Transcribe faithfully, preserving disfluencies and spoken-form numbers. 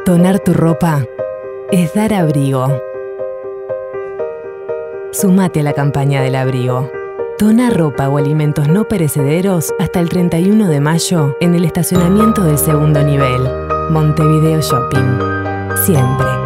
Donar tu ropa es dar abrigo. Sumate a la campaña del abrigo. Dona ropa o alimentos no perecederos hasta el treinta y uno de mayo en el estacionamiento del segundo nivel. Montevideo Shopping. Siempre